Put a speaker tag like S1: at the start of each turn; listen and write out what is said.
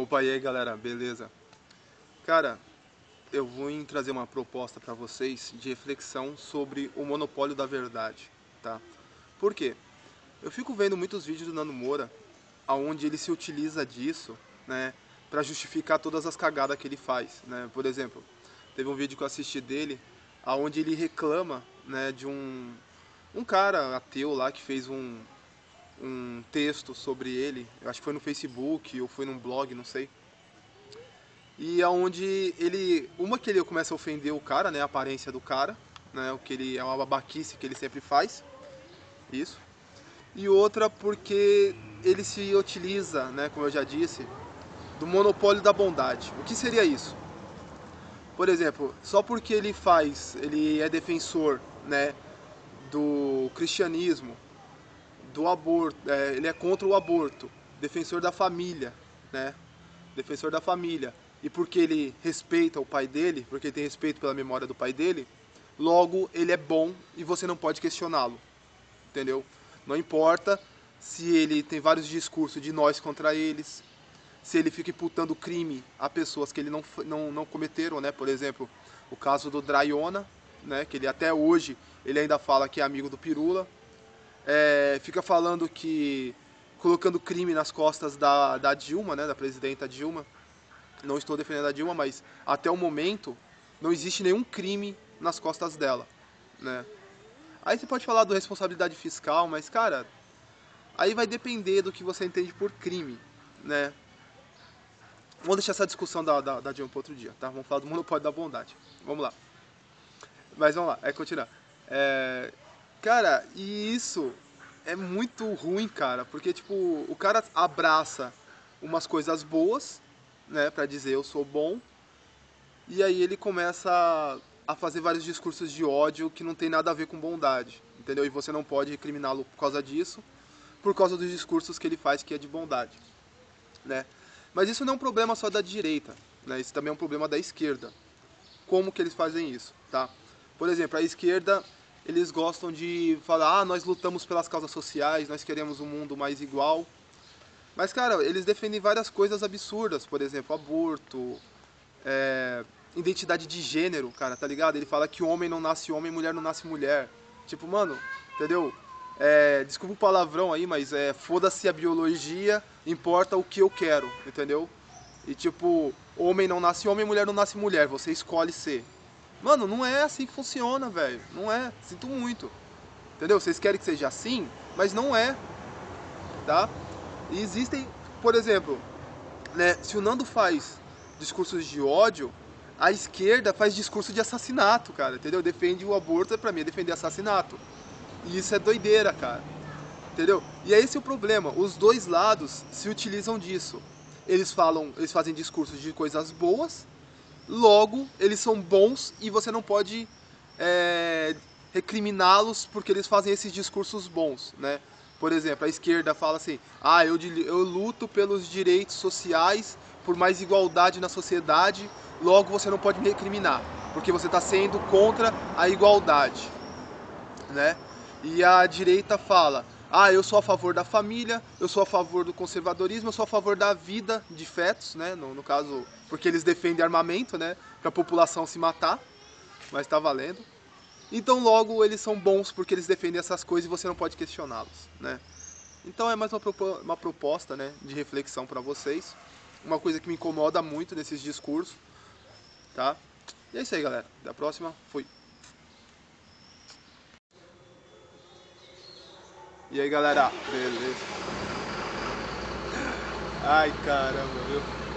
S1: Opa, e aí galera, beleza? Cara, eu vou trazer uma proposta para vocês de reflexão sobre o monopólio da verdade, tá? Por quê? Eu fico vendo muitos vídeos do Nando Moura, onde ele se utiliza disso, né, para justificar todas as cagadas que ele faz, né? Por exemplo, teve um vídeo que eu assisti dele, onde ele reclama, né, de um cara ateu lá que fez um texto sobre ele, eu acho que foi no Facebook ou foi num blog, não sei. E aonde que ele começa a ofender o cara, né, a aparência do cara, né, o que ele é uma babaquice que ele sempre faz, isso. E outra porque ele se utiliza, né, como eu já disse, do monopólio da bondade. O que seria isso? Por exemplo, só porque ele é defensor, né, do cristianismo, do aborto, ele é contra o aborto, defensor da família, né? Defensor da família. E porque ele respeita o pai dele, porque ele tem respeito pela memória do pai dele, logo ele é bom e você não pode questioná-lo, entendeu? Não importa se ele tem vários discursos de nós contra eles, se ele fica imputando crime a pessoas que ele não cometeram, né? Por exemplo, o caso do Draiona, né? Que ele até hoje ele ainda fala que é amigo do Pirula, fica falando que colocando crime nas costas da Dilma, né? Da presidenta Dilma. Não estou defendendo a Dilma, mas até o momento não existe nenhum crime nas costas dela, né? Aí você pode falar do responsabilidade fiscal, mas cara, aí vai depender do que você entende por crime, né? Vamos deixar essa discussão da Dilma para outro dia, tá? Vamos falar do monopólio da bondade. Vamos lá. Mas vamos lá, continuar. Cara, e isso é muito ruim, cara, porque tipo, o cara abraça umas coisas boas, né, pra dizer eu sou bom, e aí ele começa a fazer vários discursos de ódio que não tem nada a ver com bondade, entendeu? E você não pode recriminá-lo por causa disso, por causa dos discursos que ele faz que é de bondade, né? Mas isso não é um problema só da direita, né? Isso também é um problema da esquerda. Como que eles fazem isso, tá? Por exemplo, a esquerda, eles gostam de falar, nós lutamos pelas causas sociais, nós queremos um mundo mais igual. Mas, cara, eles defendem várias coisas absurdas, por exemplo, aborto, é, identidade de gênero, cara, tá ligado? Ele fala que homem não nasce homem, mulher não nasce mulher. Tipo, mano, entendeu? Desculpa o palavrão aí, mas foda-se a biologia, importa o que eu quero, entendeu? E tipo, homem não nasce homem, mulher não nasce mulher, você escolhe ser. Mano, não é assim que funciona, velho. Não é, sinto muito. Entendeu? Vocês querem que seja assim, mas não é, tá? E existem, por exemplo, né, se o Nando faz discursos de ódio, a esquerda faz discurso de assassinato, cara, entendeu? Defende o aborto, pra mim é defender assassinato. E isso é doideira, cara. Entendeu? E é esse o problema. Os dois lados se utilizam disso. Eles fazem discursos de coisas boas, logo eles são bons e você não pode é, recriminá-los porque eles fazem esses discursos bons, né? Por exemplo, a esquerda fala assim: eu luto pelos direitos sociais, por mais igualdade na sociedade, logo você não pode me recriminar, porque você está sendo contra a igualdade, né? E a direita fala: eu sou a favor da família, eu sou a favor do conservadorismo, eu sou a favor da vida de fetos, né? No caso, porque eles defendem armamento, né? Para a população se matar, mas tá valendo. Então, logo, eles são bons porque eles defendem essas coisas e você não pode questioná-los, né? Então, é mais uma proposta, né, de reflexão para vocês. Uma coisa que me incomoda muito nesses discursos, tá? E é isso aí, galera. Até a próxima. Fui. E aí, galera? Beleza? Ai, caramba, viu?